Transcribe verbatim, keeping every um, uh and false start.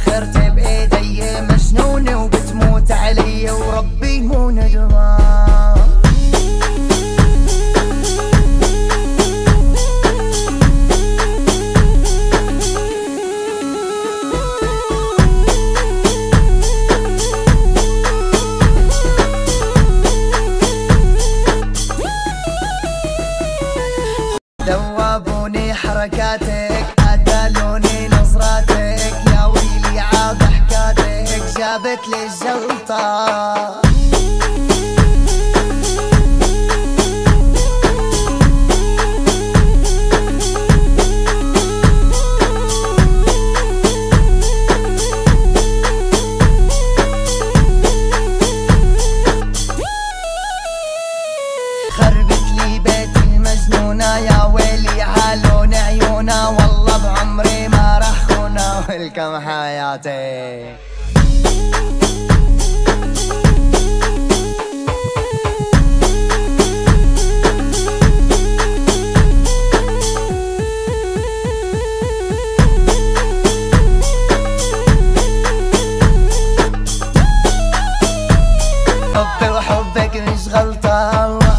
اخرتي بايدي مجنونة وبتموت علي وربي مو ندمان. ذوبوني حركاتك قتلوني نظراتك يا ويلي عاد حكاتك جابت لي الجلطة. خربت لي بيتي المجنونة يا ويلي عالون عيونا والله بعمري ما رح خونا ولكم حياتي. حبي وحبك مش غلطة